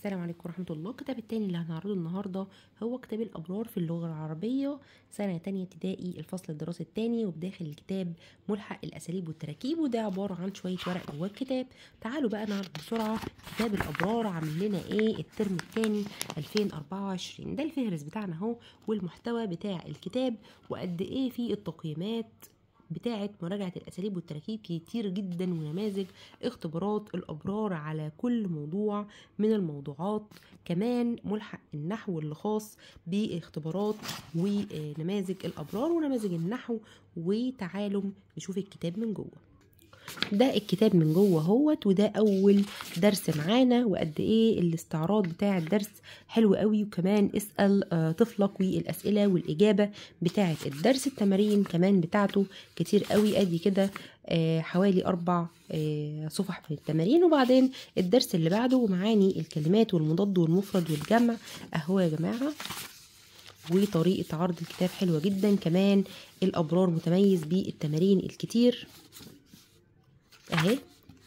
السلام عليكم ورحمة الله. الكتاب التاني اللي هنعرضه النهاردة هو كتاب الأبرار في اللغة العربية سنة تانية ابتدائي الفصل الدراسي التاني، وبداخل الكتاب ملحق الأساليب والتراكيب، وده عبارة عن شوية ورق جوه الكتاب. تعالوا بقى نعرض بسرعة كتاب الأبرار عامل لنا ايه الترم التاني 2024. ده الفهرس بتاعنا اهو، والمحتوى بتاع الكتاب، وقد ايه فيه التقييمات بتاعة مراجعة الأساليب والتراكيب كتير جدا، ونماذج اختبارات الأبرار على كل موضوع من الموضوعات. كمان ملحق النحو اللي خاص باختبارات ونماذج الأبرار ونماذج النحو. وتعالوا نشوف الكتاب من جوه. ده الكتاب من جوه اهوت، وده اول درس معانا، وقد ايه الاستعراض بتاع الدرس حلو قوي. وكمان اسال طفلك والاسئله والاجابه بتاعه الدرس. التمارين كمان بتاعته كتير قوي، ادي كده حوالي 4 صفح من التمارين. وبعدين الدرس اللي بعده معاني الكلمات والمضاد والمفرد والجمع اهو يا جماعه. وطريقه عرض الكتاب حلوه جدا. كمان الابرار متميز بالتمارين الكتير اهي.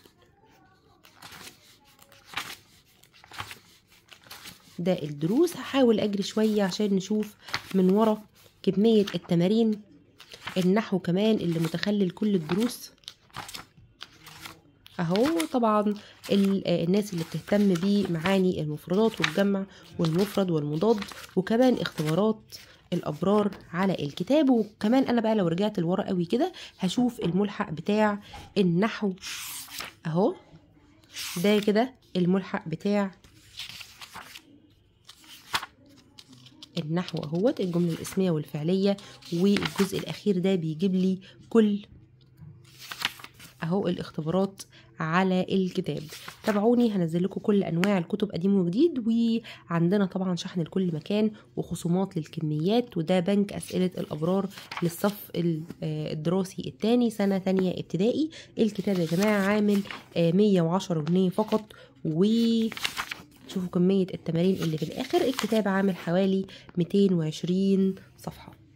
ده الدروس. هحاول اجري شوية عشان نشوف من ورا كمية التمارين. النحو كمان اللي متخلل كل الدروس اهو. طبعا الناس اللي بتهتم بمعاني المفردات والجمع والمفرد والمضاد، وكمان اختبارات الابرار على الكتاب. وكمان انا بقى لو رجعت لورا قوي كده هشوف الملحق بتاع النحو اهو. ده كده الملحق بتاع النحو اهوت، الجملة الاسمية والفعلية، والجزء الاخير ده بيجيب لي كل اهو الاختبارات على الكتاب. تابعوني، هنزل لكم كل انواع الكتب قديم وجديد، وعندنا طبعا شحن لكل مكان وخصومات للكميات. وده بنك اسئله الابرار للصف الدراسي الثاني سنه ثانيه ابتدائي. الكتاب يا جماعه عامل 110 جنيه فقط. شوفوا كميه التمارين اللي في الاخر. الكتاب عامل حوالي 220 صفحه.